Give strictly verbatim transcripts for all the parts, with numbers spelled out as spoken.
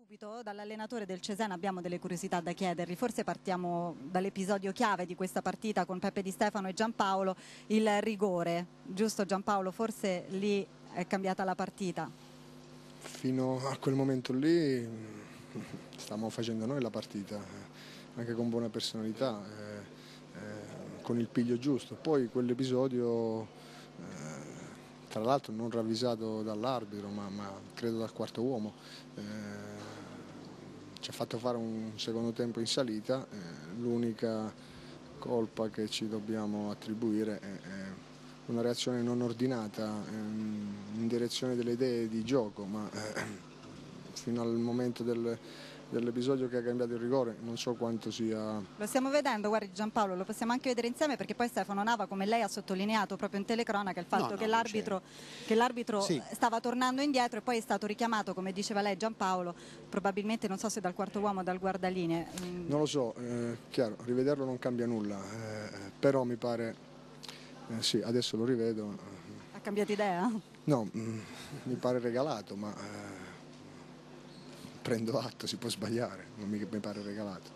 Subito dall'allenatore del Cesena abbiamo delle curiosità da chiedergli, forse partiamo dall'episodio chiave di questa partita con Peppe Di Stefano e Giampaolo, il rigore, giusto Giampaolo? Forse lì è cambiata la partita. Fino a quel momento lì stavamo facendo noi la partita, anche con buona personalità, eh, eh, con il piglio giusto. Poi quell'episodio, eh, tra l'altro non ravvisato dall'arbitro, ma, ma credo dal quarto uomo, eh, ci ha fatto fare un secondo tempo in salita. Eh, l'unica colpa che ci dobbiamo attribuire è, è una reazione non ordinata ehm, in direzione delle idee di gioco, ma eh, fino al momento del, dell'episodio che ha cambiato il rigore non so quanto sia... Lo stiamo vedendo, guardi Giampaolo, lo possiamo anche vedere insieme, perché poi Stefano Nava, come lei ha sottolineato proprio in telecronaca, il fatto No, no, che l'arbitro che l'arbitro sì. stava tornando indietro e poi è stato richiamato, come diceva lei Giampaolo, probabilmente non so se dal quarto uomo o dal guardalinee. Non lo so, eh, chiaro, rivederlo non cambia nulla, eh, però mi pare... Eh, sì, adesso lo rivedo. Ha cambiato idea? No, mh, mi pare regalato, ma eh, prendo atto, si può sbagliare, non mi, mi pare regalato.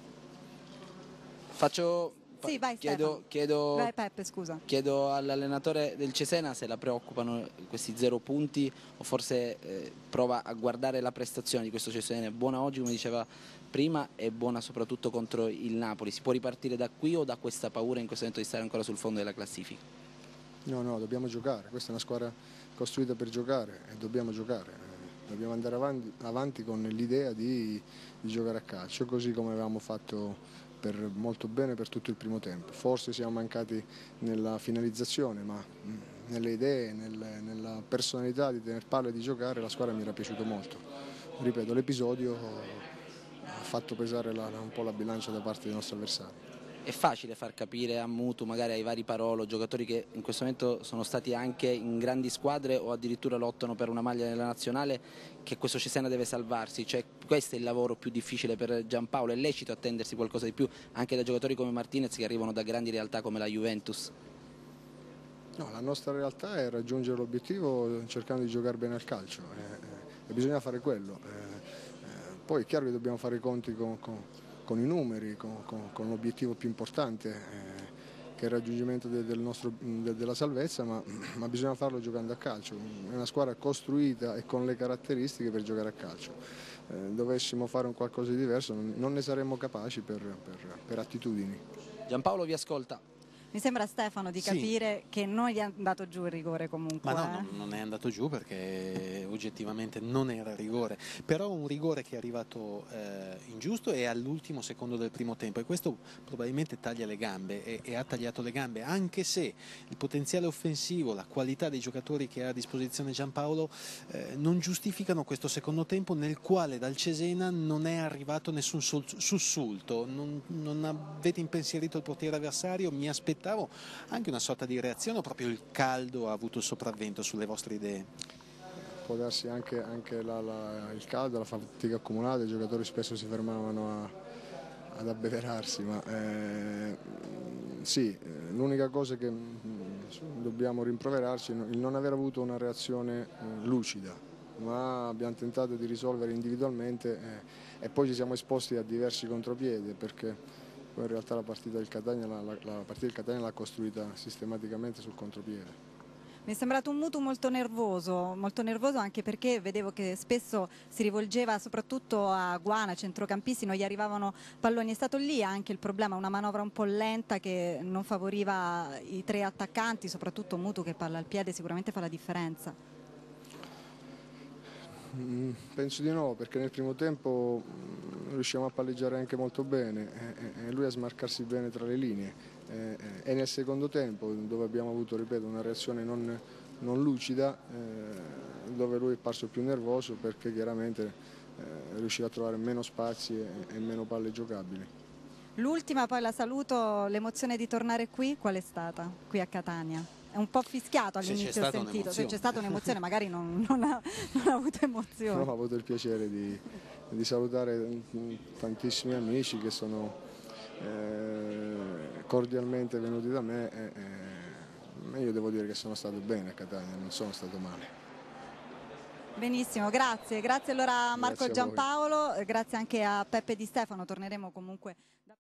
Faccio... Sì, vai chiedo, chiedo, vai Peppe, scusa. Chiedo all'allenatore del Cesena se la preoccupano questi zero punti o forse eh, prova a guardare la prestazione di questo Cesena. È buona oggi, come diceva prima, è buona soprattutto contro il Napoli. Si può ripartire da qui o da questa paura in questo momento di stare ancora sul fondo della classifica? No, no, dobbiamo giocare. Questa è una squadra costruita per giocare e dobbiamo giocare. Dobbiamo andare avanti, avanti con l'idea di, di giocare a calcio, così come avevamo fatto per, molto bene per tutto il primo tempo. Forse siamo mancati nella finalizzazione, ma nelle idee, nel, nella personalità di tener palla e di giocare la squadra mi era piaciuto molto. Ripeto, l'episodio ha fatto pesare la, un po' la bilancia da parte dei nostri avversari. È facile far capire a Mutu, magari ai vari Parolo, giocatori che in questo momento sono stati anche in grandi squadre o addirittura lottano per una maglia nella nazionale, che questo Cesena deve salvarsi? Cioè, questo è il lavoro più difficile per Giampaolo? È lecito attendersi qualcosa di più anche da giocatori come Martinez che arrivano da grandi realtà come la Juventus? No, la nostra realtà è raggiungere l'obiettivo cercando di giocare bene al calcio eh, e bisogna fare quello. Eh, eh, poi è chiaro che dobbiamo fare i conti con, con con i numeri, con, con, con l'obiettivo più importante eh, che è il raggiungimento de, del nostro, de, della salvezza, ma, ma bisogna farlo giocando a calcio. È una squadra costruita e con le caratteristiche per giocare a calcio. Eh, dovessimo fare un qualcosa di diverso non, non ne saremmo capaci per, per, per attitudini. Giampaolo vi ascolta. Mi sembra, Stefano, di capire sì. che non gli è andato giù il rigore comunque. Ma no, eh? no, non è andato giù perché oggettivamente non era rigore, però un rigore che è arrivato eh, ingiusto e all'ultimo secondo del primo tempo, e questo probabilmente taglia le gambe e, e ha tagliato le gambe, anche se il potenziale offensivo, la qualità dei giocatori che ha a disposizione Giampaolo eh, non giustificano questo secondo tempo nel quale dal Cesena non è arrivato nessun sussulto, non, non avete impensierito il portiere avversario, mi aspettavo anche una sorta di reazione o proprio il caldo ha avuto il sopravvento sulle vostre idee? Può darsi anche, anche la, la, il caldo, la fatica accumulata, i giocatori spesso si fermavano a, ad abbeverarsi, ma eh, sì, l'unica cosa che dobbiamo rimproverarci è il non aver avuto una reazione eh, lucida, ma abbiamo tentato di risolvere individualmente eh, e poi ci siamo esposti a diversi contropiedi, perché poi in realtà la partita del Catania la, la, la partita del Catania l'ha costruita sistematicamente sul contropiede. Mi è sembrato un Mutu molto nervoso, molto nervoso anche perché vedevo che spesso si rivolgeva soprattutto a Guana, centrocampisti, non gli arrivavano palloni. È stato lì anche il problema, una manovra un po' lenta che non favoriva i tre attaccanti, soprattutto Mutu che palla al piede sicuramente fa la differenza. Penso di no, perché nel primo tempo riusciamo a palleggiare anche molto bene e lui a smarcarsi bene tra le linee, e nel secondo tempo, dove abbiamo avuto, ripeto, una reazione non, non lucida, dove lui è parso più nervoso perché chiaramente riusciva a trovare meno spazi e meno palle giocabili. L'ultima, poi la saluto, l'emozione di tornare qui qual è stata, qui a Catania? È un po' fischiato all'inizio, ho sentito, se c'è stata un'emozione magari non, non, ha, non ha avuto emozione. No, ho avuto il piacere di, di salutare tantissimi amici che sono eh, cordialmente venuti da me e, e io devo dire che sono stato bene a Catania, non sono stato male. Benissimo, grazie, grazie allora a Marco Grazie a voi. Giampaolo, grazie anche a Peppe Di Stefano, torneremo comunque